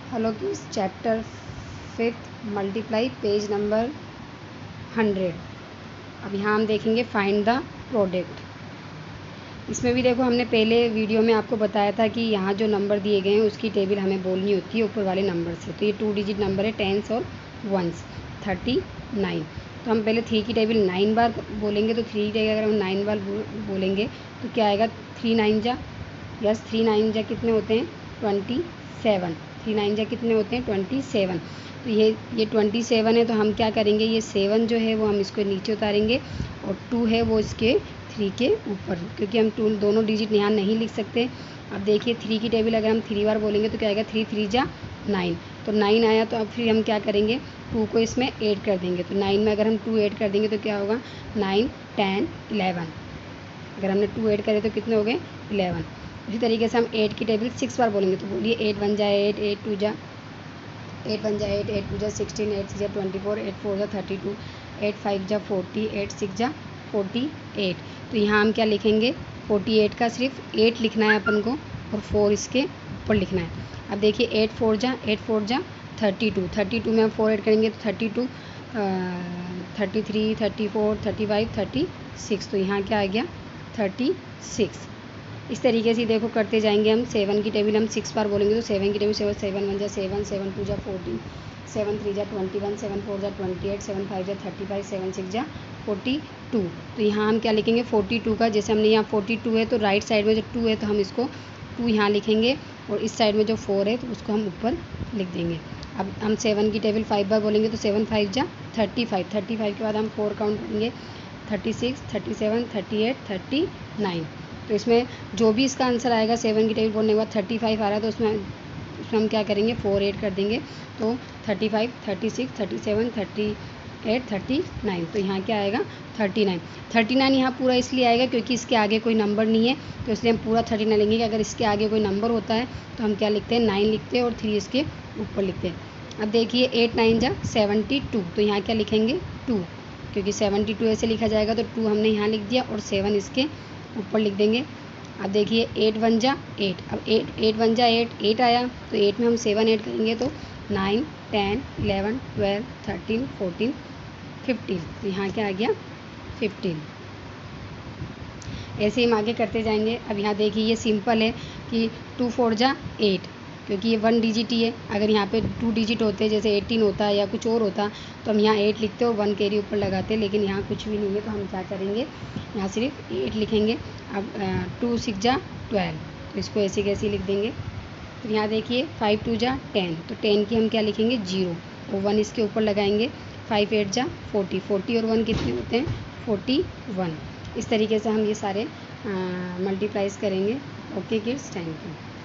Hello kids, chapter 5th multiply, page number 100। अब यहाँ हम देखेंगे फाइंड द प्रोडक्ट। इसमें भी देखो, हमने पहले वीडियो में आपको बताया था कि यहाँ जो नंबर दिए गए हैं उसकी टेबल हमें बोलनी होती है ऊपर वाले नंबर से। तो ये 2 डिजिट नंबर है, टेंस और वंस, 39। तो हम पहले 3 की टेबल 9 बार बोलेंगे, तो 3 की जगह अगर हम 9 बार बोलेंगे तो क्या आएगा, 3 9 जा, यस 3 9 जा कितने होते हैं, 27। 3 9 जा कितने होते हैं, 27। तो ये 27 है, तो हम क्या करेंगे, ये 7 जो है वो हम इसको नीचे उतारेंगे और 2 है वो इसके 3 के ऊपर, क्योंकि हम 2 दोनों डिजिट यहाँ नहीं लिख सकते। अब देखिए 3 की टेबल अगर हम 3 बार बोलेंगे तो क्या आएगा, 3 3 जा 9। तो 9 आया, तो अब फिर हम क्या करेंगे, 2 को इसमें ऐड कर देंगे। तो 9 में अगर हम 2 ऐड कर देंगे तो क्या होगा, 9 10 11। अगर हमने 2 ऐड करे तो कितने हो गए, 11। इसी तरीके से हम 8 की टेबल 6 बार बोलेंगे, तो बोलिए 8 1 जा 8, 8 2 जा 8 1 जा 8, 8 2 जा 16, 8 6 जा 24, 8 4 जा 32, 8 5 जा 40, 8 6 जा 48। तो यहाँ हम क्या लिखेंगे, 48 का सिर्फ 8 लिखना है अपन को और 4 इसके ऊपर लिखना है। अब देखिए 8 4 जा 32, 32 में हम 4 ऐड करेंगे तो 32, 33 34 35 36। तो यहाँ क्या आ गया, 36। इस तरीके से देखो करते जाएंगे हम। 7 की टेबल हम 6 बार बोलेंगे तो 7 की टेबल 7 1 जा 7, 7 2 जा 14, 7 3 जा 21, 7 4 जा 28, 7 5 जा 35, 7 6 जा 42। तो यहाँ हम क्या लिखेंगे, 42 का, जैसे हमने यहाँ 42 है तो राइट साइड में जो 2 है तो हम इसको 2 यहाँ लिखेंगे और इस साइड में जो 4 है तो उसको हम ऊपर लिख देंगे। अब हम 7 की टेबल 5 बार बोलेंगे तो 7 5 जा 35, 35 के बाद हम 4 काउंट करेंगे, 36 37 38 39। तो इसमें जो भी इसका आंसर आएगा 7 की टेबल बोलने के बाद 35 आ रहा है तो उसमें हम क्या करेंगे, 4 ऐड कर देंगे। तो 35 36 37 38 39। तो यहाँ क्या आएगा, 39। 39 यहाँ पूरा इसलिए आएगा क्योंकि इसके आगे कोई नंबर नहीं है, तो इसलिए हम पूरा 39 लेंगे कि अगर इसके आगे कोई नंबर होता है तो हम क्या लिखते हैं, 9 लिखते हैं और 3 इसके ऊपर लिखते हैं। अब देखिए 8 9 जा 72। तो यहाँ क्या लिखेंगे, 2, क्योंकि 72 ऐसे लिखा जाएगा तो 2 हमने यहाँ लिख दिया और 7 इसके ऊपर लिख देंगे। अब देखिए 8 1 जा 8। अब 8 1 जा 8 आया, तो 8 में हम 7 ऐड करेंगे तो 9 10 11 12 13 14 15। तो यहाँ क्या आ गया, 15। ऐसे ही हम आगे करते जाएंगे। अब यहाँ देखिए ये सिंपल है कि 2 4 जा 8, क्योंकि ये 1 डिजिट ही है। अगर यहाँ पे 2 डिजिट होते, जैसे 18 होता या कुछ और होता, तो हम यहाँ 8 लिखते और 1 कैरी ऊपर लगाते, लेकिन यहाँ कुछ भी नहीं है तो हम क्या करेंगे, यहाँ सिर्फ 8 लिखेंगे। अब 2 6 जा 12, तो इसको ऐसे कैसे लिख देंगे। तो यहाँ देखिए 5 2 जा 10, तो 10 की हम क्या लिखेंगे, 0 और 1 इसके ऊपर लगाएंगे। 5 8 जा 40, 40 और 1 कितने होते हैं, 41। इस तरीके से हम ये सारे मल्टीप्लाइज करेंगे। Okay kids, thank you.